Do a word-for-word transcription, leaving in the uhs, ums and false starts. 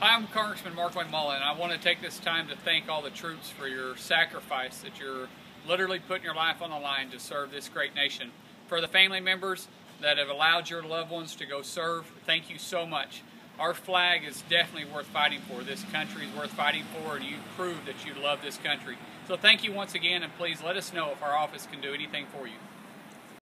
Hi, I'm Congressman Mark Mullin, and I want to take this time to thank all the troops for your sacrifice, that you're literally putting your life on the line to serve this great nation. For the family members that have allowed your loved ones to go serve, thank you so much. Our flag is definitely worth fighting for. This country is worth fighting for, and you proved that you love this country. So thank you once again, and please let us know if our office can do anything for you.